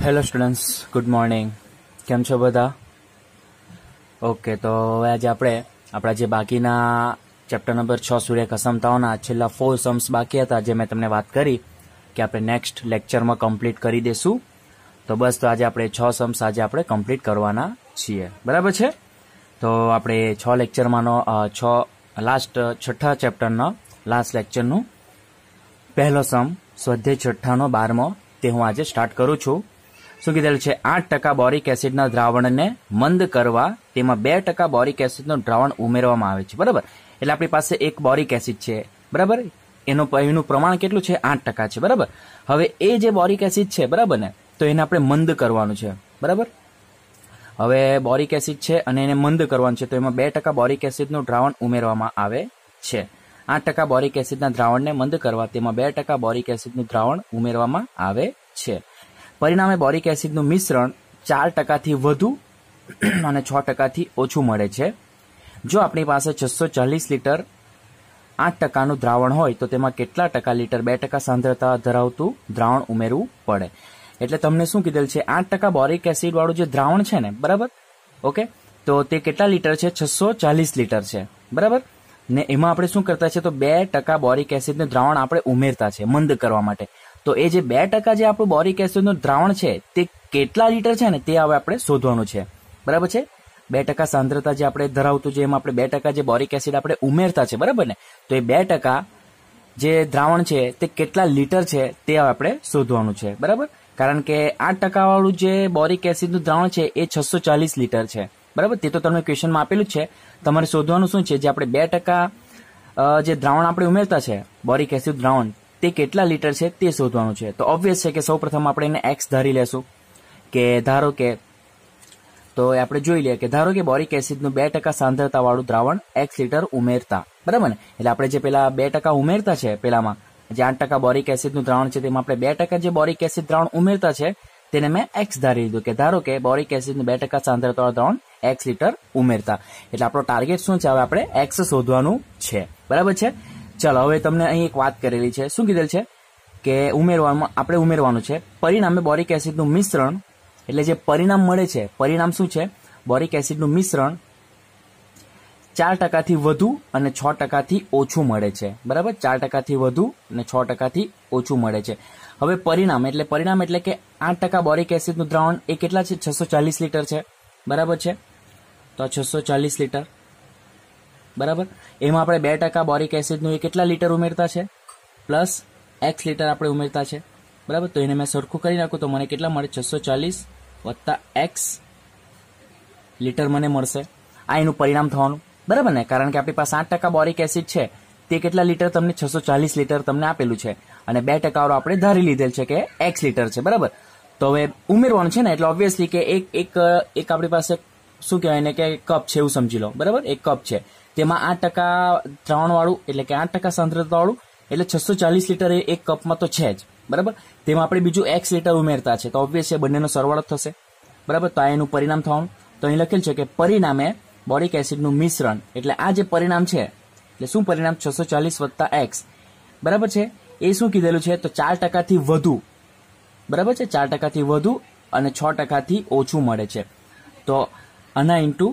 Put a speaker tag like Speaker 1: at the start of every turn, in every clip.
Speaker 1: Hello students, good morning. કેમ છો બધા? ઓકે, તો હવે આજે આપણે આપણા જે બાકીના ચેપ્ટર નંબર 6 સૂર્યક અસમતાઓના છેલ્લા 4 સમ્સ બાકી હતા, જે મેં તમને વાત કરી કે આપણે નેક્સ્ટ લેક્ચરમાં કમ્પ્લીટ કરી દઈશું. તો બસ, તો આજે આપણે 6 સમ્સ આજે આપણે કમ્પ્લીટ કરવાના છીએ, બરાબર છે? તો આપણે 6 લેક્ચરમાંનો છઠ્ઠા ચેપ્ટરનો લાસ્ટ લેક્ચરનું પહેલો સમ સ્વાધ્યાય છઠ્ઠાનો 12મો તે હું આજે સ્ટાર્ટ કરું છું. શું કીધેલું છે? 8% બોરિક એસિડના દ્રાવણને મંદ કરવા તેમાં 2% બોરિક એસિડનું દ્રાવણ ઉમેરવામાં આવે છે, બરાબર? એટલે આપણી પાસે એક બોરિક એસિડ છે, બરાબર? એનું પ્રમાણ કેટલું છે? 8% છે, બરાબર? હવે એ જે બોરિક એસિડ છે, બરાબર ને, તો એને આપણે મંદ કરવાનું છે, બરાબર? હવે બોરિક એસિડ છે અને એને મંદ કરવાનું છે, તો એમાં 2% બોરિક એસિડનું દ્રાવણ ઉમેરવામાં આવે છે. 8% બોરિક એસિડના દ્રાવણને મંદ કરવા તેમાં 2% બોરિક એસિડનું દ્રાવણ ઉમેરવામાં આવે છે. પરિણામે બોરિક એસિડનું મિશ્રણ 4%થી વધુ અને 6%થી ઓછું મળે છે. જો આપણી પાસે 640 લીટર 8%નું દ્રાવણ હોય તો તેમાં કેટલા ટકા લીટર 2% સાંદ્રતા ધરાવતું દ્રાવણ ઉમેરવું પડે? એટલે તમને શું કીધેલ છે? 8% બોરિક એસિડ વાળું જે દ્રાવણ છે ને, બરાબર? ઓકે, તો તે કેટલા લીટર છે? 640 લીટર છે, બરાબર? ને એમાં આપણે શું કરતા છે? તો 2% બોરિક એસિડનું દ્રાવણ આપણે ઉમેરતા છે મંદ કરવા માટે. તો એ જે 2% જે આપણું બોરિક એસિડનું દ્રાવણ છે તે કેટલા લીટર છે ને, તે હવે આપણે શોધવાનું છે, બરાબર છે? 2% સાંદ્રતા જે આપણે ધરાવતું છે, એમાં આપણે 2% જે બોરિક એસિડ આપણે ઉમેરતા છે, બરાબર ને? તો એ 2% જે દ્રાવણ છે તે કેટલા લીટર છે તે હવે આપણે શોધવાનું છે, બરાબર? કારણ કે 8% વાળું જે બોરિક એસિડનું દ્રાવણ છે એ 640 લીટર છે, બરાબર? તે તો તમને ક્વેશ્ચનમાં આપેલું જ છે. તમારે શોધવાનું શું છે? જે આપણે 2% જે દ્રાવણ આપણે ઉમેરતા છે, બોરિક એસિડ દ્રાવણ, તે કેટલા લીટર છે તે શોધવાનું છે. તો ઓબ્વિયસ છે કે સૌપ્રથમ આપણે એને એક્સ ધારી લેશું કે ધારો કે, તો આપણે જોઈ લઈએ કે ધારો કે બોરિક એસિડનું 2% સાંદ્રતા વાળું દ્રાવણ x લીટર ઉમેરતા, બરાબર ને? એટલે આપણે જે પેલા 2% ઉમેરતા છે, પેલામાં જે 8% બોરિક એસિડનું દ્રાવણ છે તેમાં આપણે 2% જે બોરિક એસિડ દ્રાવણ ઉમેરતા છે તેને મેં એક્સ ધારી લીધું કે ધારો કે બોરિક એસિડનું 2% સાંદ્રતા વાળું દ્રાવણ x લીટર ઉમેરતા. એટલે આપણો ટાર્ગેટ શું છે? હવે આપણે એક્સ શોધવાનું છે, બરાબર છે? ચાલો, હવે તમને અહીં એક વાત કરેલી છે. શું કીધેલ છે? કે આપણે ઉમેરવાનું છે. પરિણામે બોરિક એસિડનું મિશ્રણ, એટલે જે પરિણામ મળે છે, પરિણામ શું છે? બોરિક એસિડનું મિશ્રણ 4%થી વધુ અને 6%થી ઓછું મળે છે, બરાબર? 4%થી વધુ અને 6%થી ઓછું મળે છે. હવે પરિણામ એટલે કે 8% બોરિક એસિડનું દ્રાવણ એ કેટલા છે? 640 લીટર છે, બરાબર છે? તો 640 લીટર, બરાબર? એમાં આપણે 2% બોરિક એસિડનું એ કેટલા લીટર ઉમેરતા છે? પ્લસ x લીટર આપણે ઉમેરતા છે, બરાબર? તો એને મેં સરખું કરી નાખું તો મને કેટલા મળે? 640 વત્તા x લીટર મને મળશે. આ એનું પરિણામ થવાનું, બરાબર ને? કારણ કે આપણી પાસે 8% બોરિક એસિડ છે તે કેટલા લીટર? તમને 640 લીટર તમને આપેલું છે અને 2% વાળો આપણે ધારી લીધેલ છે કે x લીટર છે, બરાબર? તો હવે ઉમેરવાનું છે ને, એટલે ઓબ્વિયસલી કે એક આપણી પાસે શું કહેવાય ને કે કપ છે એવું સમજી લો, બરાબર? એક કપ છે, તેમાં 8% દ્રાવણ વાળું એટલે કે 8% સાંદ્રતા વાળું એટલે 640 લીટર એક કપમાં તો છે જ, બરાબર? તેમાં આપણે બીજું x લીટર ઉમેરતા છે, તો ઓબ્વિયસ છે બંનેનો સરવાળો થશે, બરાબર? તો આ એનું પરિણામ થવાનું. તો અહીં લખેલ છે કે પરિણામે બોરિક એસિડનું મિશ્રણ, એટલે આ જે પરિણામ છે, એટલે શું પરિણામ? 640 વત્તા x, બરાબર છે? એ શું કીધેલું છે? તો 4%થી વધુ, બરાબર છે? 4%થી વધુ અને 6%થી ઓછું મળે છે. તો આના ઇન્ટુ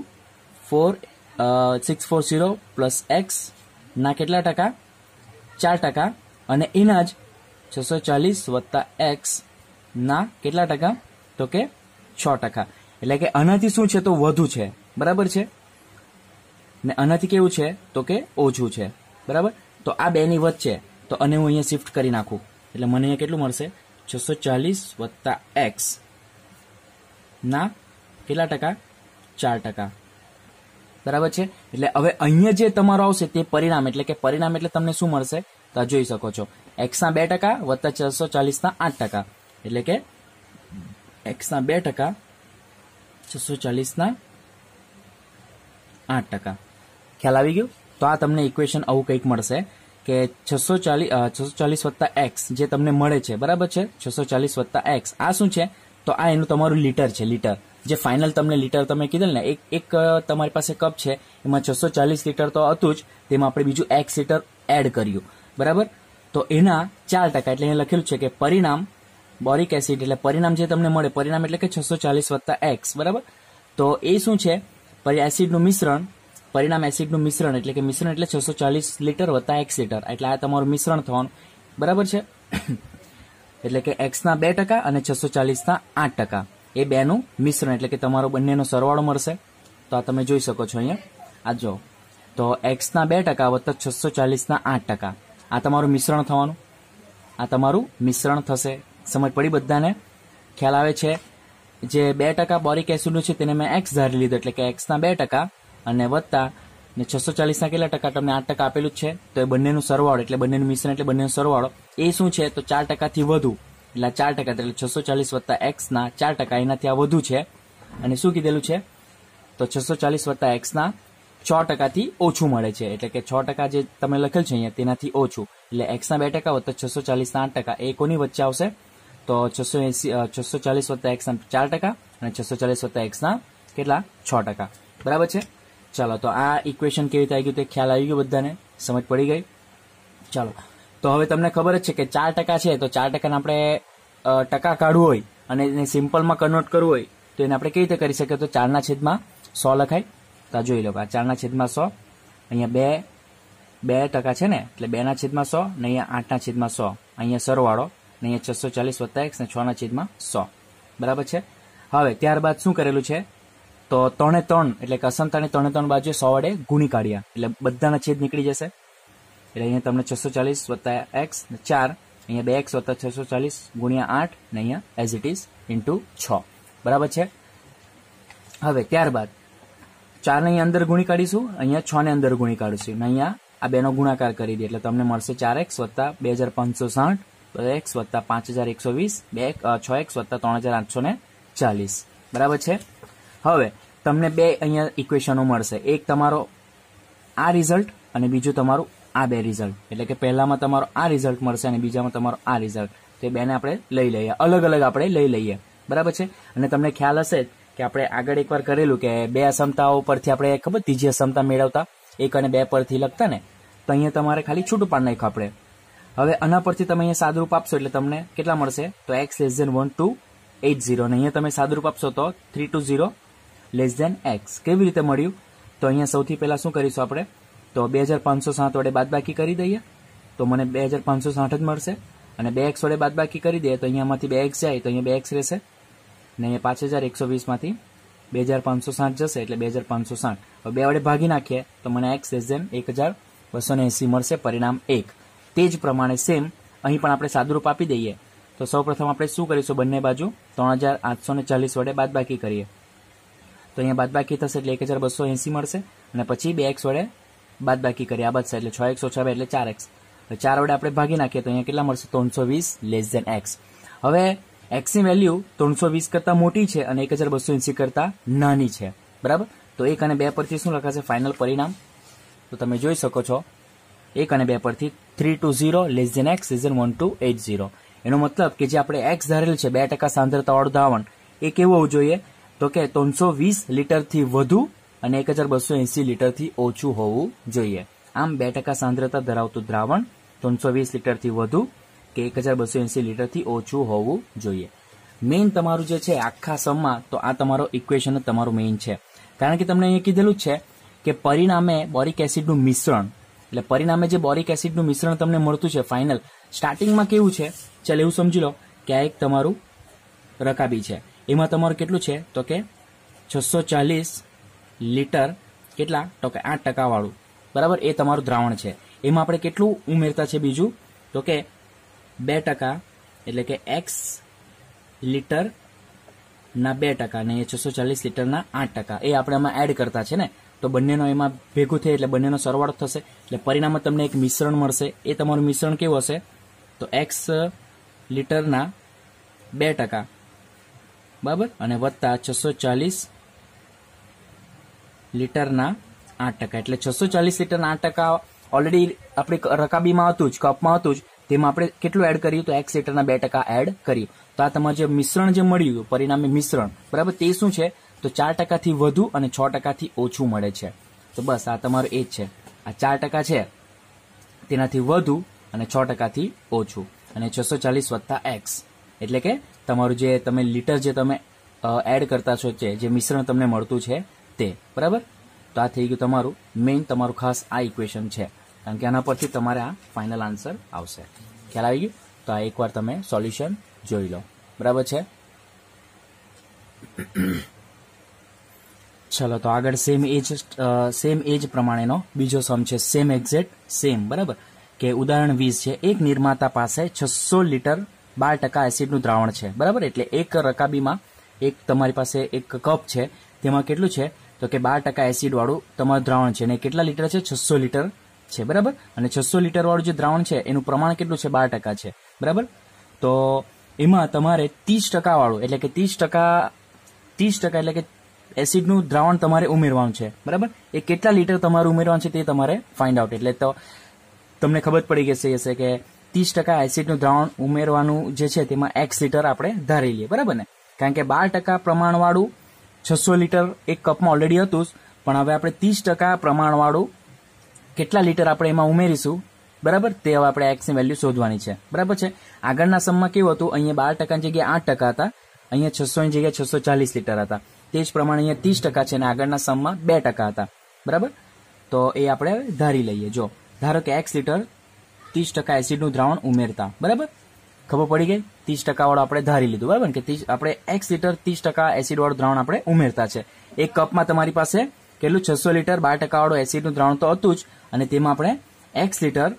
Speaker 1: 640 પ્લસ એક્સ ના કેટલા ટકા? 4%, અને એના જ 640 વત્તા એક્સ ના કેટલા ટકા? તો કે 6%. એટલે કે આનાથી શું છે? તો વધુ છે, બરાબર છે? ને આનાથી કેવું છે? તો કે ઓછું છે, બરાબર? તો આ બેની વચ્ચે, તો અને હું અહીંયા શિફ્ટ કરી નાખું એટલે મને અહીંયા કેટલું મળશે? 640 વત્તા એક્સ ના કેટલા ટકા? 4%, બરાબર છે? એટલે હવે અહીંયા જે તમારો આવશે તે પરિણામ, એટલે કે પરિણામ એટલે તમને શું મળશે? તો જોઈ શકો છો, x ના 2% વત્તા 640 ના 8%, એટલે કે x ના 2%, 640 ના 8%. ખ્યાલ આવી ગયો? તો આ તમને ઇક્વેશન આવું કંઈક મળશે કે 640 વત્તા એક્સ જે તમને મળે છે, બરાબર છે? 640 વત્તા એક્સ, આ શું છે? તો આ એનું તમારું લીટર છે, લીટર. જે ફાઇનલ તમને લીટર તમે કીધેલ ને, એક તમારી પાસે કપ છે, એમાં 640 લીટર તો હતું જ, તેમાં આપણે બીજું x લીટર એડ કર્યું, બરાબર? તો એના 4%, એટલે અહીંયા લખેલું છે કે પરિણામ બોરિક એસિડ એટલે પરિણામ જે તમને મળે, પરિણામ એટલે કે 640 વત્તા એક્સ, બરાબર. તો એ શું છે? એસિડનું મિશ્રણ, પરિણામ એસિડનું મિશ્રણ એટલે કે મિશ્રણ એટલે 640 લીટર વત્તા એક્સ લીટર, એટલે આ તમારું મિશ્રણ થવાનું, બરાબર છે. એટલે કે એક્સના 2% અને 640ના 8%, એ બેનું મિશ્રણ એટલે કે તમારો બંનેનો સરવાળો મળશે. તો આ તમે જોઈ શકો છો અહીંયા, આ જો, તો એક્સના 2% વત્તા 640ના 8%, આ તમારું મિશ્રણ થવાનું, આ તમારું મિશ્રણ થશે. સમજ પડી બધાને? ખ્યાલ આવે છે? જે 2% બોરિક એસિડનું છે તેને મેં એક્સ ધારી લીધું, એટલે કે એક્સના 2% અને વત્તા ને 640ના કેટલા ટકા? તમને 8% આપેલું જ છે. તો એ બંનેનું સરવાળો એટલે બંનેનું મિશ્રણ એટલે બંનેનો સરવાળો એ શું છે? તો 4%થી વધુ, એટલે 4%, એટલે 640 વત્તા એક્સના 4%, એનાથી આ વધુ છે. અને શું કીધેલું છે? તો 640 વત્તા એક્સના 6%થી ઓછું મળે છે, એટલે કે 6% જે તમે લખેલ છે અહીંયા તેનાથી ઓછું, એટલે એક્સના 2% વત્તા 640ના 8%, એ કોની વચ્ચે આવશે? તો 640 વત્તા એક્સના 4% અને 640 વત્તા એક્સના કેટલા? 6%, બરાબર છે. ચાલો, તો આ ઇક્વેશન કેવી રીતે આવી ગયું તે ખ્યાલ આવી ગયો બધાને? સમજ પડી ગઈ? ચાલો, તો હવે તમને ખબર જ છે કે 4% છે, તો 4%ને આપણે ટકા કાઢવું હોય અને એને સિમ્પલમાં કન્વર્ટ કરવું હોય તો એને આપણે કેવી રીતે કરી શકીએ? તો 4/100 લખાય. તો જોઈ લો, આ 4/100, અહીંયા 2% છે ને, એટલે 2/100 ને અહીંયા 8/100, અહીંયા સરવાળો, ને અહીંયા 640 વત્તા એક્સ ને 6/100, બરાબર છે. હવે ત્યારબાદ શું કરેલું છે? તો 3/3 એટલે કે અસમતાની 3/3 બાજુ 100 વડે ગુણી કાઢ્યા, એટલે બધાના છેદ નીકળી જશે. એટલે અહીંયા તમને 640 વત્તા એક્સ 4, અહીંયા 2x વત્તા 640 ગુણ્યા 8 ને અહીંયા એઝ ઇટ ઇઝ ઇન્ટુ 6, બરાબર છે. હવે ત્યારબાદ 4 ને અહીંયા અંદર ગુણી કાઢીશું, અહીંયા 6 ને અંદર ગુણી કાઢીશું, ને અહીંયા આ બેનો ગુણાકાર કરી દે એટલે તમને મળશે 4x વત્તા 2560, 2x વત્તા 5120, 6x વત્તા 3840, બરાબર છે. હવે તમને બે અહીંયા ઇક્વેશનો મળશે, એક તમારો આ રિઝલ્ટ અને બીજું તમારું આ બે રિઝલ્ટ, એટલે કે પહેલામાં તમારો આ રિઝલ્ટ મળશે અને બીજામાં તમારો આ રિઝલ્ટ. તો એ બેને આપણે લઈ લઈએ, અલગ અલગ આપણે લઈ લઈએ, બરાબર છે. અને તમને ખ્યાલ હશે કે આપણે આગળ એકવાર કરેલું કે બે અસમતાઓ પરથી આપણે ખબર ત્રીજી અસમતા મેળવતા, 1 અને 2 પરથી લખતા ને, તો અહીંયા તમારે ખાલી છૂટું પાડ નાખ્યું આપણે. હવે આના પરથી તમે અહીંયા સાદુરૂપ આપશો એટલે તમને કેટલા મળશે? તો x <1 2 8 0, અને અહીંયા તમે સાદુરૂપ આપશો તો 3 2 0 <x. કેવી રીતે મળ્યું? તો અહીંયા સૌથી પહેલા શું કરીશું આપણે? તો 2560 વડે બાદબાકી કરી દઈએ તો મને 2560 જ મળશે, અને 2x વડે બાદબાકી કરી દઈએ તો અહીંયામાંથી 2x જાય તો અહીંયા 2x રહેશે, ને અહીંયા 5120 માંથી 2560 જશે એટલે 2560. હવે 2 વડે ભાગી નાખીએ તો મને x < 1280 મળશે, પરિણામ 1. તે જ પ્રમાણે સેમ અહીં પણ આપણે સાદુરૂપ આપી દઈએ તો સૌપ્રથમ આપણે શું કરીશું? બંને બાજુ 3840 વડે બાદબાકી કરીએ તો અહીંયા બાદબાકી થશે એટલે 1280 મળશે, અને પછી 2x વડે બાદબાકી કરીએ, આ બચશે એટલે 6x ઓછા 2 એટલે 4x. 4 વડે આપણે ભાગી નાખીએ તો અહીંયા કેટલા મળશે? 320 <x. હવે x ની વેલ્યુ 320 કરતા મોટી છે અને 1280 કરતા નાની છે, બરાબર. તો 1 અને 2 પરથી શું લખાશે ફાઇનલ પરિણામ? તો તમે જોઈ શકો છો 1 અને 2 પરથી 320 <x < 1280. એનો મતલબ કે જે આપણે x ધારેલ છે 2% સાંદ્રતાવાળું દ્રાવણ, એ કેવું હોવું જોઈએ? તો કે 320 લીટરથી વધુ અને 1280 લીટરથી ઓછું હોવું જોઈએ. આમ 2% સાંદ્રતા ધરાવતું દ્રાવણ 320 લીટરથી વધુ કે 1280 લીટરથી ઓછું હોવું જોઈએ. મેઇન તમારું જે છે આખા સમમાં, તો આ તમારો ઇક્વેશન જ તમારું મેઇન છે, કારણ કે તમને અહીંયા કીધેલું જ છે કે પરિણામે બોરિક એસિડનું મિશ્રણ, એટલે પરિણામે જે બોરિક એસિડનું મિશ્રણ તમને મળતું છે ફાઇનલ, સ્ટાર્ટિંગમાં કેવું છે? ચાલ એવું સમજી લો કે આ એક તમારું રકાબી છે, એમાં તમારું કેટલું છે? તો કે 640 લીટર, કેટલા? તો કે 8% વાળું, બરાબર, એ તમારું દ્રાવણ છે. એમાં આપણે કેટલું ઉમેરતા છે બીજું? તો કે 2%, એટલે કે x લીટરના 2% અને 640 લીટરના 8%, એ આપણે એમાં એડ કરતા છે ને, તો બંનેનો એમાં ભેગું થાય એટલે બંનેનો સરવાળો થશે, એટલે પરિણામમાં તમને એક મિશ્રણ મળશે. એ તમારું મિશ્રણ કેવું હશે? તો x લીટરના 2%, બરાબર, અને વત્તા 640 લીટરના 8%, એટલે 640 લીટરના 8% ઓલરેડી આપણી રકાબીમાં હતું જ, કપમાં હતું જ, તેમાં આપણે કેટલું એડ કર્યું? તો x લીટરના 2% એડ કર્યું. તો આ તમારું જે મિશ્રણ જે મળ્યું પરિણામે મિશ્રણ, બરાબર, તે શું છે? તો 4% થી વધુ અને 6% થી ઓછું મળે છે. તો બસ આ તમારું એ જ છે, આ 4% છે તેનાથી વધુ અને 6% થી ઓછું, અને 640 વત્તા x, એટલે કે તમારું જે તમે લીટર જે તમે એડ કરતા છો જે મિશ્રણ તમને મળતું છે તે, બરાબર. તો આ થઈ ગયું તમારું મેઇન, તમારું ખાસ આ ઇક્વેશન છે, કારણ કે આના પરથી તમારે આ ફાઇનલ આન્સર આવશે. ખ્યાલ આવી ગયું? તો આ એકવાર તમે સોલ્યુશન જોઈ લો, બરાબર છે. ચલો તો આગળ સેમ એજ પ્રમાણેનો બીજો સમ છે, સેમ એક્ઝેક્ટ સેમ, બરાબર. કે ઉદાહરણ 20 છે. એક નિર્માતા પાસે 600 લીટર 12% એસિડનું દ્રાવણ છે, બરાબર. એટલે એક રકાબીમાં એક તમારી પાસે એક કપ છે, તેમાં કેટલું છે તો કે 12% એસિડ વાળું તમારું દ્રાવણ છે, અને કેટલા લીટર છે? 600 લીટર છે, બરાબર. અને 600 લીટર વાળું જે દ્રાવણ છે એનું પ્રમાણ કેટલું છે? 12% છે, બરાબર. તો એમાં તમારે 30% વાળું એટલે કે 30% એટલે કે એસિડનું દ્રાવણ તમારે ઉમેરવાનું છે, બરાબર. એ કેટલા લીટર તમારે ઉમેરવાનું છે તે તમારે ફાઇન્ડ આઉટ. એટલે તો તમને ખબર પડી ગઈ હશે કે 30% એસિડનું દ્રાવણ ઉમેરવાનું જે છે તેમાં x લીટર આપણે ધારી લઈએ, બરાબર ને. કારણ કે 12% પ્રમાણવાળું 600 લીટર એક કપમાં ઓલરેડી હતું જ, પણ હવે આપણે 30% પ્રમાણવાળું કેટલા લીટર આપણે એમાં ઉમેરીશું, બરાબર. તે હવે આપણે x ની વેલ્યુ શોધવાની છે, બરાબર છે. આગળના સમમાં કેવું હતું? અહીંયા 12% ની જગ્યાએ 8% હતા, અહીંયા 600 ની જગ્યાએ 640 લીટર હતા. તે જ પ્રમાણે અહીંયા 30% છે, અને આગળના સમમાં 2% હતા, બરાબર. તો એ આપણે ધારી લઈએ. જો ધારો કે x લીટર 30% એસિડનું દ્રાવણ ઉમેરતા, બરાબર. ખબર પડી ગઈ? 30% વાળું આપણે ધારી લીધું, બરાબર. કે આપણે x લીટર 30% એસિડ વાળું દ્રાવણ આપણે ઉમેરતા છે. એક કપમાં તમારી પાસે કેટલું? 600 લીટર 12% વાળું એસિડનું દ્રાવણ તો હતું જ, અને તેમાં આપણે x લીટર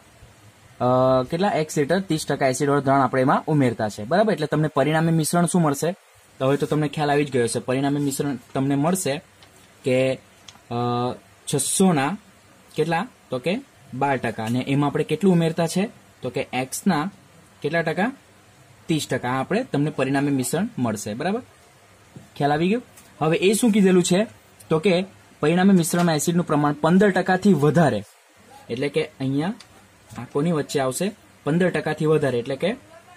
Speaker 1: 30% એસિડ વાળું દ્રાવણ આપણે એમાં ઉમેરતા છે, બરાબર. એટલે તમને પરિણામી મિશ્રણ શું મળશે? તો હવે તો તમને ખ્યાલ આવી જ ગયો છે. પરિણામી મિશ્રણ તમને મળશે કે 600 ના કેટલા? તો કે 12%, અને એમાં આપણે કેટલું ઉમેરતા છે? તો કે x ના કેટલા ટકા? 30%. આપણે તમને પરિણામી મિશ્રણ મળશે, બરાબર. ખ્યાલ આવી ગયો? હવે એ શું કીધેલું છે તો કે પરિણામી મિશ્રણમાં એસિડનું પ્રમાણ 15% થી વધારે, એટલે કે અહીંયા આ કોની વચ્ચે આવશે? 15% થી વધારે, એટલે કે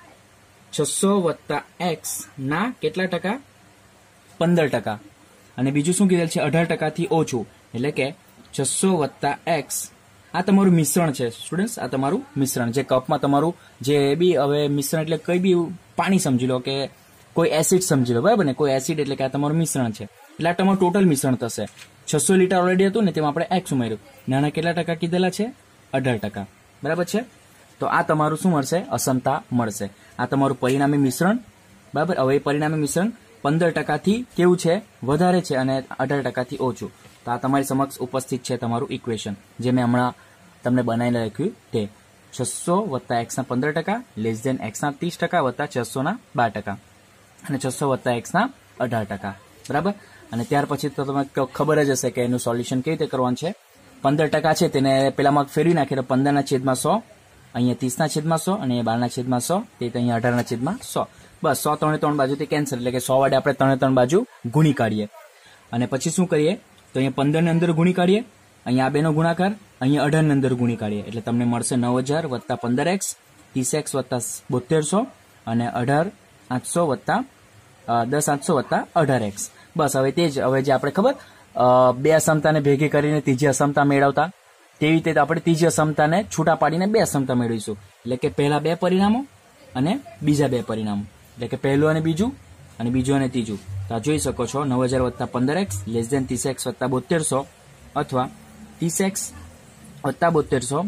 Speaker 1: 600 + x ના કેટલા ટકા? 15%. અને બીજું શું કીધેલ છે? 18% થી ઓછું, એટલે કે 600 + x. આ તમારું મિશ્રણ છે સ્ટુડન્ટ્સ, આ તમારું મિશ્રણ જે કપમાં તમારું જે બી, હવે મિશ્રણ એટલે કઈ બી પાણી સમજી લો કે કોઈ એસિડ સમજી લો, બરાબર ને. કોઈ એસિડ એટલે કે આ તમારું મિશ્રણ છે, એટલે આ તમારું ટોટલ મિશ્રણ થશે. 600 લીટર ઓલરેડી હતું ને, તેમાં આપણે x ઉમેર્યું, નાના કેટલા ટકા કીધેલા છે? 18%, બરાબર છે. તો આ તમારું શું મળશે? અસમતા મળશે. આ તમારું પરિણામી મિશ્રણ, બરાબર. હવે એ પરિણામી મિશ્રણ 15% થી કેવું છે? વધારે છે, અને 18% થી ઓછું. તો આ તમારી સમક્ષ ઉપસ્થિત છે તમારું ઇક્વેશન, જે મેં હમણાં તમને બનાવીને લખ્યું તે 600 + x ના 15% <x ના 30% + 600 ના 12%, અને 600 + x ના 18%, બરાબર. અને ત્યાર પછી તો તમને ખબર જ હશે કે એનું સોલ્યુશન કેવી રીતે કરવાનું છે. 15% છે તેને પેલામાં ફેરવી નાખીએ તો 15/100, અહીંયા 30/100, અને 12/100, તે અહીંયા 18/100. બસ 100 3 બાજુથી કેન્સલ, એટલે કે 100 વડે આપણે 3 બાજુ ગુણી કાઢીએ. અને પછી શું કરીએ તો અહીંયા 15 ની અંદર ગુણી કાઢીએ, અહીંયા આ બેનો ગુણાકાર, અહીંયા 18 ની અંદર ગુણી કાઢીએ, એટલે તમને મળશે 9000 + 15x, 30x + 7200, અને 10800 + 10800 + 18x. બસ હવે તે જ, હવે જે આપણે ખબર બે અસમતાને ભેગી કરીને ત્રીજી અસમતા મેળવતા, તેવી રીતે આપણે ત્રીજી અસમતાને છૂટા પાડીને બે અસમતા મેળવીશું. એટલે કે પહેલા બે પરિણામો અને બીજા બે પરિણામો, એટલે કે પહેલું અને બીજું, અને બીજું અને ત્રીજું. તો આ જોઈ શકો છો 9000 + 15x < 30x + 7200, અથવા 30x + 7200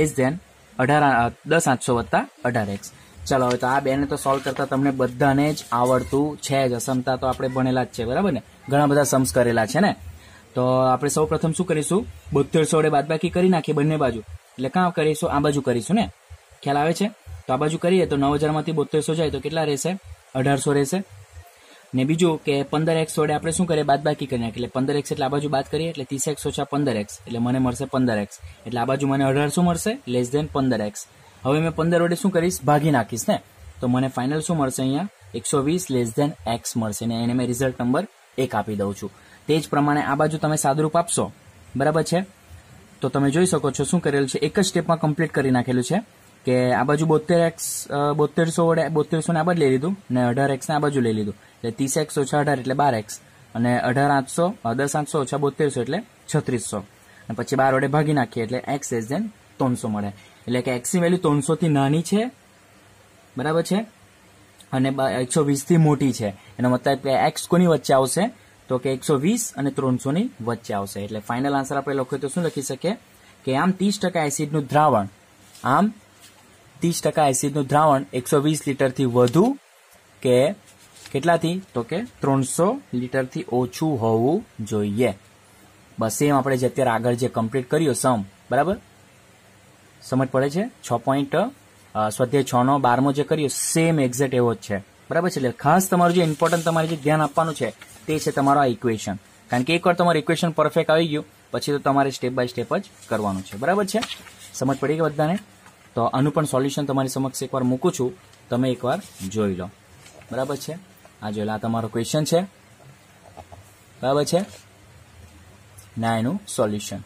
Speaker 1: 10800 + 18x. ચાલો હવે તો આ બેને તો સોલ્વ કરતા તમને બધાને જ આવડતું છે જ. અસમતા તો આપણે ભણેલા જ છે, બરાબર ને. ઘણા બધા સમ્સ કરેલા છે ને. તો આપણે સૌ પ્રથમ શું કરીશું? 7200 વડે બાદબાકી કરી નાખીએ બંને બાજુ, એટલે કાં કરીશું? આ બાજુ કરીશું ને. ખ્યાલ આવે છે? તો આ બાજુ કરીએ તો 9000 માંથી 7200 જાય તો કેટલા રહેશે? 1800 રહેશે. ને બીજું કે 15x વડે આપણે શું કરીએ? બાદબાકી કરી નાખીએ, એટલે 15x એટલે આ બાજુ બાદ કરીએ, એટલે 30x - 15x, એટલે મને મળશે 15x, એટલે આ બાજુ મને 1800 મળશે < 15x. હવે મેં 15 વડે શું કરીશ? ભાગી નાખીશ ને. તો મને ફાઇનલ શું મળશે? અહીંયા 120 < x મળશે, ને એને મેં રિઝલ્ટ નંબર 1 આપી દઉં છું. તે જ પ્રમાણે આ બાજુ તમે સાદુરૂપ આપશો, બરાબર છે. તો તમે જોઈ શકો છો શું કરેલું છે, એક જ સ્ટેપમાં કમ્પ્લીટ કરી નાખેલું છે. કે આ બાજુ 72x 7200 વડે 7200 ને આ બાજુ લઈ લીધું, ને 18x ને આ બાજુ લઈ લીધું, એટલે 30x - 18 એટલે 12x, અને 10800 10800 - 7200 એટલે 3600, અને પછી 12 વડે ભાગી નાખીએ એટલે x < 300 મળે. એટલે કે x ની વેલ્યુ 300 થી નાની છે, બરાબર છે. અને 120 થી મોટી છે, એનો મતલબ કે x કોની વચ્ચે આવશે તો કે 120 અને 300 ની વચ્ચે આવશે. એટલે ફાઇનલ આન્સર આપણે લખીએ તો શું લખી શકીએ કે આમ 30% એસિડનું દ્રાવણ, આમ 30% એસિડનું દ્રાવણ 120 લીટરથી વધુ કે કેટલાથી તો કે 300 લીટરથી ઓછું હોવું જોઈએ. બસ સેમ આપણે જે અત્યારે આગળ જે કમ્પ્લીટ કર્યો સમ, બરાબર સમજ પડે છે. સ્વાધ્યાય 6 નો 12મો જે કર્યો સેમ એક્ઝેક્ટ એવો જ છે, બરાબર છે. એટલે ખાસ તમારું જે ઇમ્પોર્ટન્ટ તમારે જે ધ્યાન આપવાનું છે તે છે તમારો આ ઇક્વેશન, કારણ કે એકવાર તમારું ઇક્વેશન પરફેક્ટ આવી ગયું પછી તો તમારે સ્ટેપ બાય સ્ટેપ જ કરવાનું છે, બરાબર છે. સમજ પડી ગઈ બધાને? તો આનું પણ સોલ્યુશન તમારી સમક્ષ એકવાર મૂકું છું, તમે એકવાર જોઈ લો, બરાબર છે. આ જોઈ લો, આ તમારો ક્વેશ્ચન છે, બરાબર છે, ના એનું સોલ્યુશન.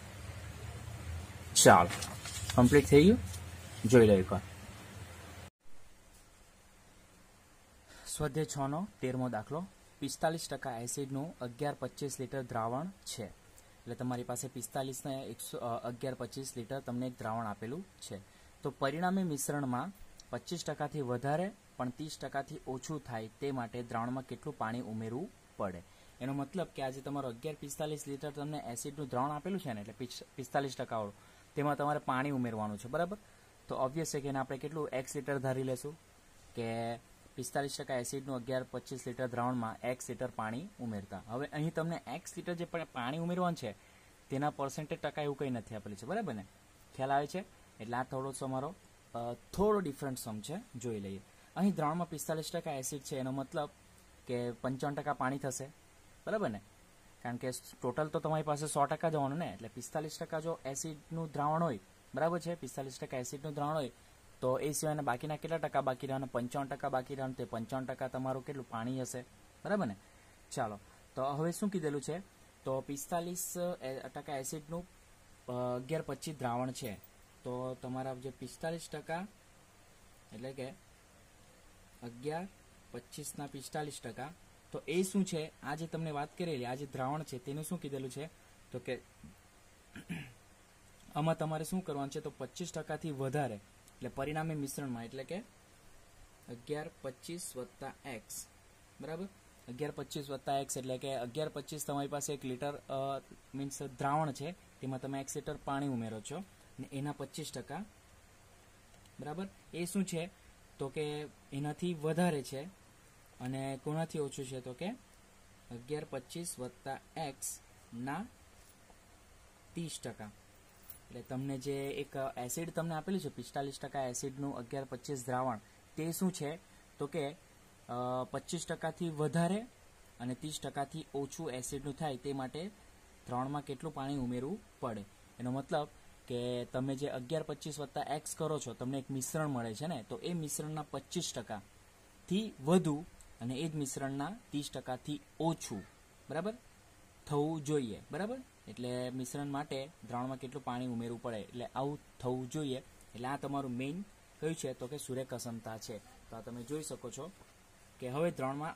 Speaker 1: ચાલો કમ્પ્લીટ થઈ ગયું, જોઈ લો એકવાર. સ્વાધ્યાય 6 નો 13મો દાખલો. 45% એસિડનું 11-25 લીટર દ્રાવણ છે. એટલે તમારી પાસે 45 ને 11-25 લીટર તમને એક દ્રાવણ આપેલું છે. તો પરિણામી મિશ્રણમાં 25% થી વધારે પણ 30% થી ઓછું થાય તે માટે દ્રાવણમાં કેટલું પાણી ઉમેરવું પડે. એનો મતલબ કે આજે તમારો 11-45 લીટર તમને એસિડનું દ્રાવણ આપેલું છે ને, એટલે 45% વાળું, તેમાં તમારે પાણી ઉમેરવાનું છે, બરાબર. તો ઓબ્વિયસ છે કે એને આપણે કેટલું x લીટર ધારી લેશું કે 45% એસિડનું 11-25 લીટર દ્રાવણમાં x લીટર પાણી ઉમેરતા. હવે અહીં તમને x લીટર જે પાણી ઉમેરવાનું છે તેના પર્સન્ટેજ ટકા એવું કંઈ નથી આપેલું છે, બરાબર ને? ખ્યાલ આવે છે? એટલે આ થોડો ડિફરન્ટ સમ છે, જોઈ લઈએ. અહીં દ્રાવણમાં 45% એસિડ છે, એનો મતલબ કે 55% પાણી થશે, બરાબર ને? કારણ કે ટોટલ તો તમારી પાસે 100% જવાનું ને, એટલે 45% જો એસિડનું દ્રાવણ હોય, બરાબર છે, 45% એસિડનું દ્રાવણ હોય તો એ સિવાયના બાકીના કેટલા ટકા બાકી રહેવાના? 55% બાકી રહેવાનું. તે 55% તમારું કેટલું પાણી હશે, બરાબર ને? ચાલો, તો હવે શું કીધેલું છે તો 45% એસિડનું 11-25 દ્રાવણ છે. તો તમારા જે 45% એટલે કે 11-25 ના 45%, તો એ શું છે? આ જે તમને વાત કરેલી આ જે દ્રાવણ છે તેનું શું કીધેલું છે તો કે આમાં તમારે શું કરવાનું છે તો 25% થી વધારે, એટલે પરિણામી મિશ્રણમાં, એટલે કે 11-25 + x, બરાબર. 11-25 + x એટલે કે 11-25 તમારી પાસે 1 લીટર મીન્સ દ્રાવણ છે, તેમાં તમે 1 લીટર પાણી ઉમેરો છો અને એના 25%, બરાબર. એ શું છે તો કે એનાથી વધારે છે અને કોનાથી ઓછું છે તો કે 11-25 + x ના 30%. એટલે તમને જે એક એસિડ તમને આપેલું છે 45% એસિડનું 11-25 દ્રાવણ, તે શું છે તો કે 25% થી વધારે અને 30% થી ઓછું એસિડનું થાય તે માટે દ્રાવણમાં કેટલું પાણી ઉમેરવું પડે. એનો મતલબ કે તમે જે 11-25 + x કરો છો, તમને એક મિશ્રણ મળે છે ને, તો એ મિશ્રણના 25% થી વધુ અને એ જ મિશ્રણના 30% થી ઓછું, બરાબર, થવું જોઈએ, બરાબર. એટલે મિશ્રણ માટે દ્રાવણમાં કેટલું પાણી ઉમેરવું પડે, એટલે આવું થવું જોઈએ. એટલે આ તમારું મેઇન કયું છે તો કે સુરેખ અસમતા છે. તો આ તમે જોઈ શકો છો કે હવે દ્રાવણ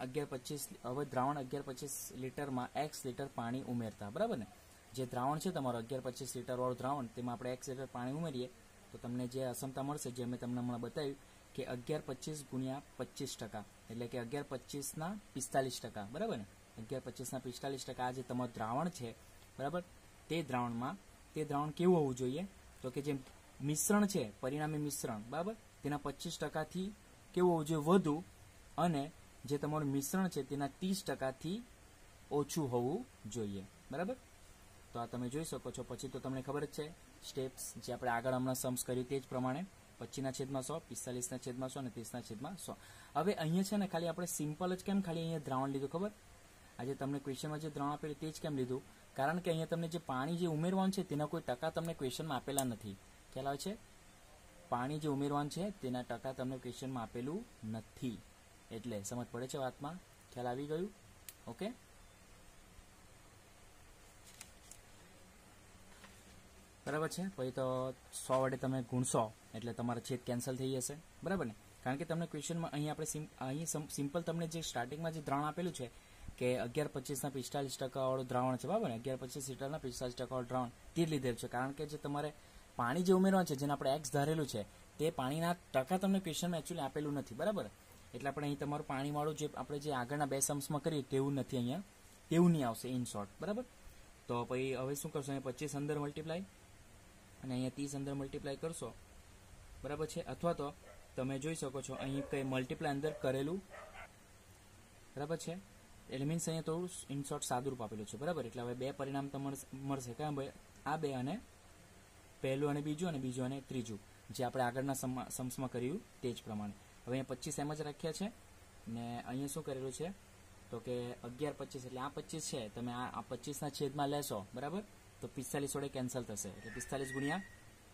Speaker 1: 11-25 લીટરમાં x લીટર પાણી ઉમેરતા, બરાબર ને? જે દ્રાવણ છે તમારું 11-25 લીટર વાળું દ્રાવણ, તેમાં આપણે x લીટર પાણી ઉમેરીએ તો તમને જે અસમતા મળશે, જે મેં તમને હમણાં બતાવ્યું કે 11-25 × 25%, એટલે કે 11-25 ના 45%, બરાબર ને? 11-25 ના 45% આ જે તમારું દ્રાવણ છે, બરાબર, તે દ્રાવણ કેવું હોવું જોઈએ તો કે જે મિશ્રણ છે, પરિણામી મિશ્રણ, બરાબર, તેના 25% થી કેવું હોવું જોઈએ? વધુ, અને જે તમારું મિશ્રણ છે તેના 30% થી ઓછું હોવું જોઈએ, બરાબર. તો આ તમે જોઈ શકો છો. પછી તો તમને ખબર જ છે સ્ટેપ્સ જે આપણે આગળ હમણાં સમ્સ કર્યું તે જ પ્રમાણે 25/100, 45/100 અને 30/100. હવે અહીંયા છે ને ખાલી આપણે સિમ્પલ જ કેમ ખાલી અહીંયા દ્રાવણ લીધું ખબર? આજે તમને ક્વેશ્ચનમાં જે દ્રાવણ આપેલું તે જ કેમ લીધું? કારણ કે અહીંયા તમને જે પાણી જે ઉમેરવાનું છે તેના કોઈ ટકા તમને ક્વેશ્ચનમાં આપેલા નથી. ખ્યાલ આવે છે? પાણી જે ઉમેરવાનું છે તેના ટકા તમને ક્વેશ્ચનમાં આપેલું નથી. એટલે સમજ પડે છે વાતમાં? ખ્યાલ આવી ગયું? ઓકે. બરાબર છે. પછી તો 100 વડે તમે ગુણશો એટલે તમારા છેદ કેન્સલ થઈ જશે, બરાબર ને? કારણ કે તમને ક્વેશ્ચનમાં અહીં આપણે સિમ્પલ તમને જે સ્ટાર્ટિંગમાં જે દ્રાવણ આપેલું છે કે 11-25 ના 45% વાળું દ્રાવણ છે, બરાબર ને? 11-25 લીટરના 45% વાળું દ્રાવણ તે લીધેલું છે. કારણ કે જે તમારે પાણી જે ઉમેરવાનું છે, જેને આપણે x ધારેલું છે, તે પાણીના ટકા તમને ક્વેશ્ચનમાં એકચ્યુઅલી આપેલું નથી, બરાબર. એટલે આપણે અહીં તમારું પાણીવાળું જે આપણે જે આગળના બે सम्सમાં કરીએ તેવું નથી, અહીંયા તેવું નહીં આવશે ઇન શોર્ટ, બરાબર. તો પછી હવે શું કરશો, અહીંયા 25 અંદર મલ્ટીપ્લાય અને અહીંયા 30 અંદર મલ્ટીપ્લાય કરશો, બરાબર છે. અથવા તો તમે જોઈ શકો છો અહીં કંઈ મલ્ટીપ્લાય અંદર કરેલું, બરાબર છે. એટલે મીન્સ અહીંયા થોડું ઇન શોર્ટ સાદુરૂપ આપેલું છે, બરાબર. એટલે હવે બે પરિણામ તમને મળશે, ક્યાં ભાઈ, આ બે અને પહેલું અને બીજું અને ત્રીજું, જે આપણે આગળના सम्सમાં કર્યું તે જ પ્રમાણે. હવે અહીંયા 25 એમ જ રાખ્યા છે ને અહીંયા શું કરેલું છે તો કે 11 25, એટલે આ 25 છે, તમે આ 25ના છેદમાં લેશો, બરાબર, તો 45 વડે કેન્સલ થશે, એટલે 45 ગુણ્યા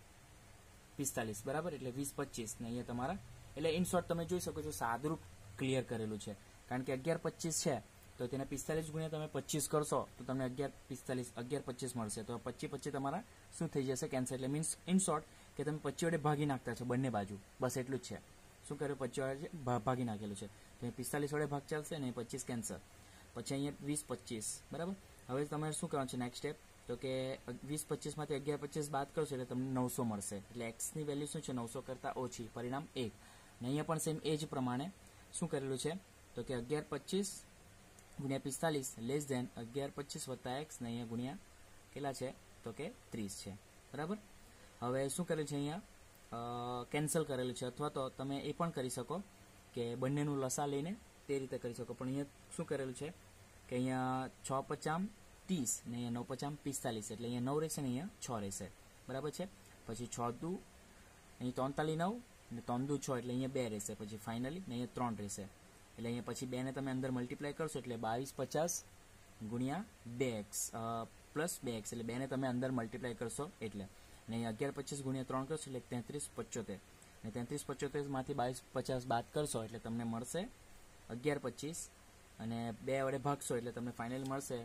Speaker 1: 45, બરાબર, એટલે 20 25 ને અહીંયા તમારા, એટલે ઇન શોર્ટ તમે જોઈ શકો છો સાદુરૂપ ક્લિયર કરેલું છે. કારણ કે 11 25 છે તો તેને 45 ગુણ્યા તમે 25 કરશો તો તમને 11 25 મળશે. તો 25 25 તમારા શું થઈ જશે, કેન્સલ. એટલે મીન્સ ઇન શોર્ટ કે તમે 25 વડે ભાગી નાખતા છો બંને બાજુ, બસ એટલું જ છે. શું કર્યું, 25 વડે ભાગી નાખેલું છે, તો 45 વડે ભાગ ચાલશે ને 25 કેન્સલ. પછી અહીંયા 20 25, બરાબર. હવે તમારે શું કરવાનું છે નેક્સ્ટ સ્ટેપ, તો કે 20 25માંથી 11 25 બાદ કરશો એટલે તમને 900 મળશે. એટલે એક્સની વેલ્યુ શું છે, 900 કરતાં ઓછી, પરિણામ 1. ને અહીંયા પણ સેમ એ જ પ્રમાણે શું કરેલું છે તો કે 11 25 ગુણ્યા 45 લેસ ધેન 11 25 વત્તા એક્સ, ને અહીંયા ગુણ્યા કેટલા છે તો કે 30 છે, બરાબર. હવે શું કરેલું છે, અહીંયા કેન્સલ કરેલું છે, અથવા તો તમે એ પણ કરી શકો કે બંનેનું લસા લઈને તે રીતે કરી શકો. પણ અહીંયા શું કરેલું છે કે અહીંયા 6 50 30 ને અહીંયા 9 50 45, એટલે અહીંયા 9 રહેશે ને અહીંયા 6 રહેશે, બરાબર છે. પછી 6 દુ અહીં 43 9 ને 3 દુ 6, એટલે અહીંયા 2 રહેશે. પછી ફાઇનલી ને અહીંયા 3 રહેશે, એટલે અહીંયા પછી 2 ને તમે અંદર મલ્ટીપ્લાય કરશો એટલે 22 50 ગુણ્યા 2x પ્લસ 2x, એટલે 2 ને તમે અંદર મલ્ટીપ્લાય કરશો એટલે, અને અહીંયા 11 25 ગુણ્યા 3 કરશો એટલે 33 75, અને 33 75 માંથી 22 50 બાદ કરશો એટલે તમને મળશે 11 25, અને 2 વડે ભાગશો એટલે તમને ફાઇનલ મળશે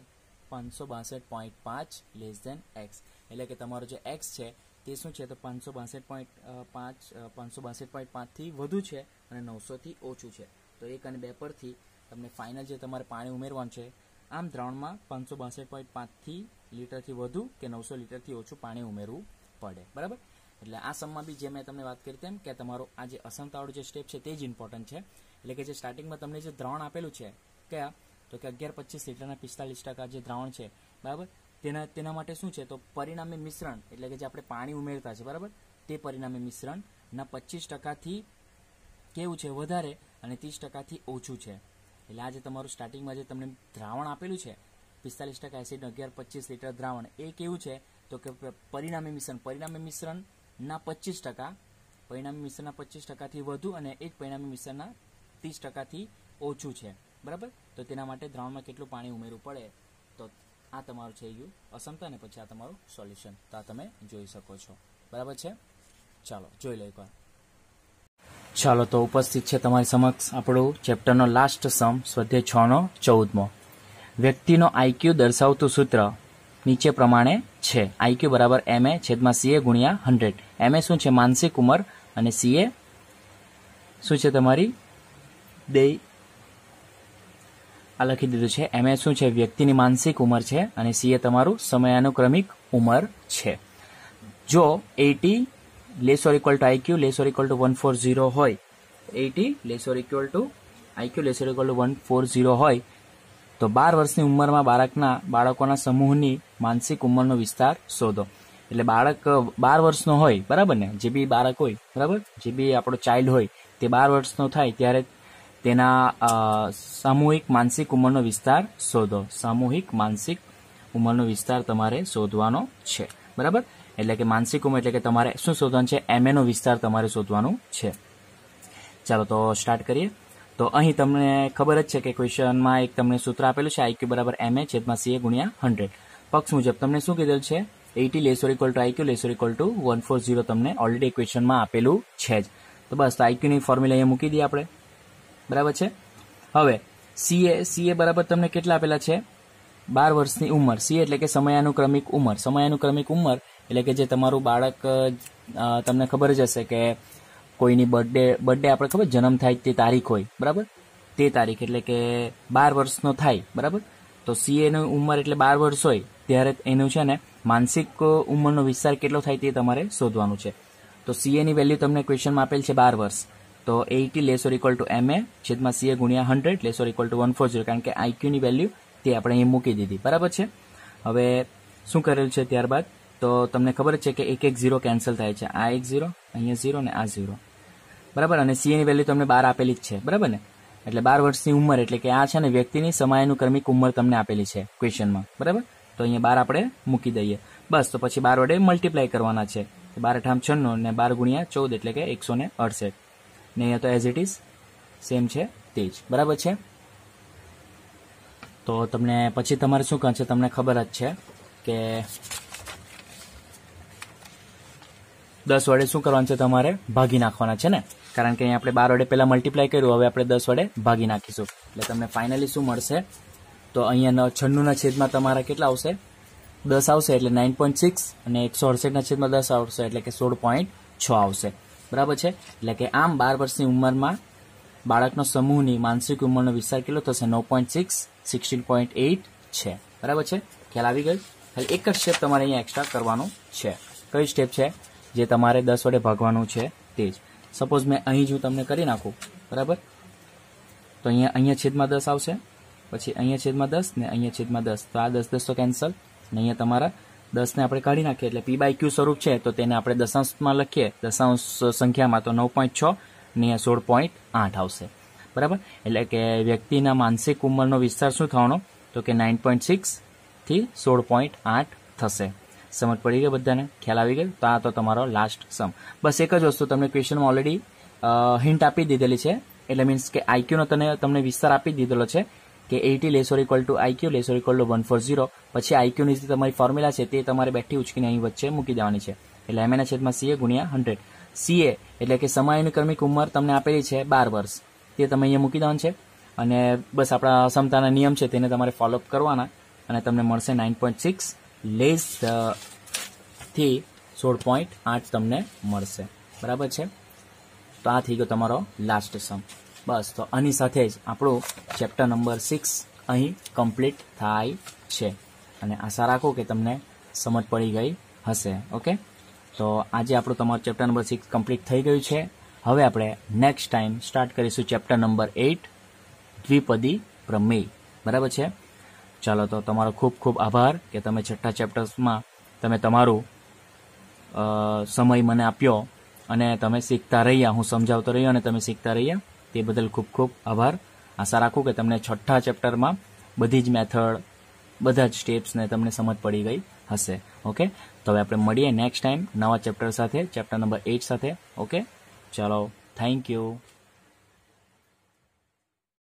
Speaker 1: 562.5 લેસ ધેન એક્સ. એટલે કે તમારો જે એક્સ છે તે શું છે તો 562.5 થી વધુ છે અને 900 થી ઓછું છે. તો 1 અને 2 પરથી તમને ફાઇનલ જે તમારે પાણી ઉમેરવાનું છે, આમ દ્રાવણમાં 562.5 લીટરથી વધુ કે 900 લીટરથી ઓછું પાણી ઉમેરવું પડે, બરાબર. એટલે આ સમમાં બી જે મેં તમને વાત કરી તેમ કે તમારો આ જે અસમતાવાળું જે સ્ટેપ છે તે જ ઇમ્પોર્ટન્ટ છે. એટલે કે જે સ્ટાર્ટિંગમાં તમને જે દ્રાવણ આપેલું છે કયા તો કે 11 25 લીટરના 45% જે દ્રાવણ છે, બરાબર, તેના માટે શું છે તો પરિણામી મિશ્રણ, એટલે કે જે આપણે પાણી ઉમેરતા છે, બરાબર, તે પરિણામી મિશ્રણના 25%થી કેવું છે વધારે અને 30%થી ઓછું છે. એટલે આ જે તમારું સ્ટાર્ટિંગમાં જે તમને દ્રાવણ આપેલું છે 45% એસિડ 11 25 લીટર દ્રાવણ, એ કેવું છે તો કે પરિણામી મિશ્રણના 25%, પરિણામી મિશ્રણના 25%થી વધુ અને એ જ પરિણામી મિશ્રણના 30%થી ઓછું છે, બરાબર. તો તેના માટે દ્રાવણમાં કેટલું પાણી ઉમેરવું પડે, તો આ તમારું છે ગયું અસમતા, અને પછી આ તમારું સોલ્યુશન. તો આ તમે જોઈ શકો છો, બરાબર છે. ચાલો જોઈ લો એકવાર. ચાલો, તો ઉપસ્થિત છે તમારી સમક્ષ આપણું ચેપ્ટરનો લાસ્ટ સમ, સ્વાધ્યાય 6 નો 14મો. વ્યક્તિનો આઈક્યુ દર્શાવતું સૂત્ર નીચે પ્રમાણે છે. આઈક્યુ બરાબર MA છેદમાં CA ગુણ્યા 100. MA શું છે, માનસિક ઉંમર, અને CA શું છે તમારી આ લખી દીધું છે. MA શું છે, વ્યક્તિની માનસિક ઉંમર છે, અને CA તમારું સમયાનુક્રમિક ઉંમર છે. જો 80 less or equal to IQ less or equal to 140 હોય, 80 less or equal to IQ less or equal to 140 હોય, તો 12 વર્ષની ઉંમરમાં બાળકોના સમૂહની માનસિક ઉંમરનો વિસ્તાર શોધો. એટલે બાળક 12 વર્ષનો હોય, બરાબર ને, જે બી બાળક હોય, બરાબર, જે બી આપણો ચાઇલ્ડ હોય તે 12 વર્ષનો થાય ત્યારે તેના સામૂહિક માનસિક ઉંમરનો વિસ્તાર શોધો. સામૂહિક માનસિક ઉંમરનો વિસ્તાર તમારે શોધવાનો છે, બરાબર. એટલે કે માનસિક ઉંમર એટલે કે તમારે શું શોધવાનું છે, MA નો વિસ્તાર તમારે શોધવાનું છે. ચાલો તો સ્ટાર્ટ કરીએ. તો અહીં તમને ખબર જ છે કે ક્વેશ્ચનમાં એક તમને સૂત્ર આપેલું છે, આઈક્યુ બરાબર MA છેદમાં CA ગુણ્યા 100. પક્ષ મુજબ તમને શું કીધેલું છે, 80 less or equal to IQ less or equal to 140 તમને ઓલરેડી ક્વેશ્ચનમાં આપેલું છે જ. તો બસ આઈક્યુની ફોર્મ્યુલા અહીંયા મૂકી દઈએ આપણે, બરાબર છે. હવે CA બરાબર તમને કેટલા આપેલા છે, 12 વર્ષની ઉંમર. CA એટલે કે સમયાનુક્રમિક ઉંમર. સમયાનુક્રમિક ઉંમર એટલે કે જે તમારું બાળક, તમને ખબર જ હશે કે કોઈની બર્થડે આપણે ખબર જન્મ થાય તે તારીખ હોય, બરાબર, તે તારીખ એટલે કે 12 વર્ષનો થાય, બરાબર. તો CA ની ઉંમર એટલે 12 વર્ષ હોય ત્યારે એનું છે ને માનસિક ઉંમરનો વિસ્તાર કેટલો થાય તે તમારે શોધવાનું છે. તો CA ની વેલ્યુ તમને ક્વેશ્ચનમાં આપેલ છે 12 વર્ષ, તો 80 less or equal to MA છેદમાં CA ગુણ્યા 100 લેસ ઓર ઇક્વલ ટુ 140, કારણ કે IQ ની વેલ્યુ તે આપણે અહીં મૂકી દીધી, બરાબર છે. હવે શું કરેલું છે ત્યારબાદ તો તમને ખબર છે કે એક 0 કેન્સલ થાય છે, આ 0, અહીંયા 0 ને આ 0, બરાબર. અને CA ની વેલ્યુ તમને 12 આપેલી જ છે, બરાબર ને. એટલે 12 વર્ષની ઉંમર, એટલે કે આ છે ને વ્યક્તિની સમયાનુક્રમિક ઉંમર તમને આપેલી છે ક્વેશ્ચનમાં, બરાબર. તો અહીંયા 12 આપણે મૂકી દઈએ, બસ. તો પછી 12 વડે મલ્ટીપ્લાય કરવાના છે, 12 × 96 ને 12 ગુણ્યા 14 એટલે કે 168, ને અહીંયા તો એઝ ઇટ ઇઝ સેમ છે તે જ, બરાબર છે. તો તમને પછી તમારે શું કરવાનું છે, તમને ખબર જ છે કે 10 વડે શું કરવાનું છે, તમારે ભાગી નાખવાના છે ને, કારણ કે અહીંયા આપણે 12 વડે પહેલા મલ્ટીપ્લાય કર્યું, હવે આપણે 10 વડે ભાગી નાખીશું. એટલે તમને ફાઇનલી શું મળશે, તો અહીંયા 96 ના છેદમાં તમારા કેટલા આવશે, 10 આવશે, એટલે 9.6, અને 168 ના છેદમાં 10 આવશે, એટલે કે 16.6 આવશે, બરાબર છે. એટલે કે આમ 12 વર્ષની ઉંમરમાં બાળકનો સમૂહની માનસિક ઉંમરનો વિસ્તાર કેટલો થશે, 9.6, 16.8 છે, બરાબર છે. ખ્યાલ આવી ગયો. ખાલી એક જ સ્ટેપ તમારે અહીંયા એક્સ્ટ્રા કરવાનું છે. કઈ સ્ટેપ છે, જે તમારે 10 વડે ભાગવાનું છે તે જ. સપોઝ મેં અહીં જ તમને કરી નાખું, બરાબર. તો અહીંયા છેદમાં 10 આવશે, પછી અહીંયા છેદમાં 10 ને અહીંયા છેદમાં 10, તો આ 10 10 તો કેન્સલ, ને અહીંયા તમારા 10 ને આપણે કાઢી નાખીએ એટલે P/Q સ્વરૂપ છે, તો તેને આપણે દશાંશમાં લખીએ, દશાંશ સંખ્યામાં, તો 9.6 ને અહીંયા 16.8 આવશે, બરાબર. એટલે કે વ્યક્તિના માનસિક ઉંમરનો વિસ્તાર શું થવાનો, તો કે 9.6 થી 16.8 થશે. સમજ પડી ગઈ બધાને, ખ્યાલ આવી ગયો. તો આ તો તમારો લાસ્ટ સમ. બસ એક જ વસ્તુ તમને ક્વેશ્ચનમાં ઓલરેડી હિન્ટ આપી દીધેલી છે, એટલે મીન્સ કે IQ નો તમને વિસ્તાર આપી દીધેલો છે કે 80 less or equal to IQ less or equal to 140. પછી IQ ની જે તમારી ફોર્મ્યુલા છે તે તમારે બેઠી ઉચકીને અહીં વચ્ચે મૂકી દેવાની છે, એટલે MA ના છેદમાં CA ગુણ્યા 100. CA એટલે કે સમયાનુક્રમિક ઉંમર તમને આપેલી છે 12 વર્ષ, તે તમે અહીંયા મૂકી દેવાનું છે. અને બસ આપણા સમતાના નિયમ છે તેને તમારે ફોલોઅપ કરવાના, અને તમને મળશે 9.6 લેસ થી 16.8 તમને મળશે, બરાબર છે. તો આ થઈ ગયો તમારો લાસ્ટ સમ. બસ, તો આની સાથે જ આપણું ચેપ્ટર નંબર 6 અહીં કમ્પ્લીટ થાય છે, અને આશા રાખો કે તમને સમજ પડી ગઈ હશે. ઓકે, તો આજે આપણું તમારું ચેપ્ટર નંબર 6 કમ્પ્લીટ થઈ ગયું છે. હવે આપણે નેક્સ્ટ ટાઈમ સ્ટાર્ટ કરીશું ચેપ્ટર નંબર 8 દ્વિપદી પ્રમેય, બરાબર છે. ચાલો, તો તમારો ખૂબ ખૂબ આભાર કે તમે છઠ્ઠા ચેપ્ટર્સમાં તમે તમારું સમય મને આપ્યો અને તમે શીખતા રહ્યા, હું સમજાવતો રહ્યો અને તમે શીખતા રહ્યા, તે બદલ ખૂબ ખૂબ આભાર. આશા રાખું કે તમને છઠ્ઠા ચેપ્ટરમાં બધી જ મેથડ, બધા જ સ્ટેપ્સને તમને સમજ પડી ગઈ હશે. ઓકે, તો હવે આપણે મળીએ નેક્સ્ટ ટાઈમ નવા ચેપ્ટર સાથે, ચેપ્ટર નંબર 8 સાથે. ઓકે, ચાલો, થેન્ક યુ.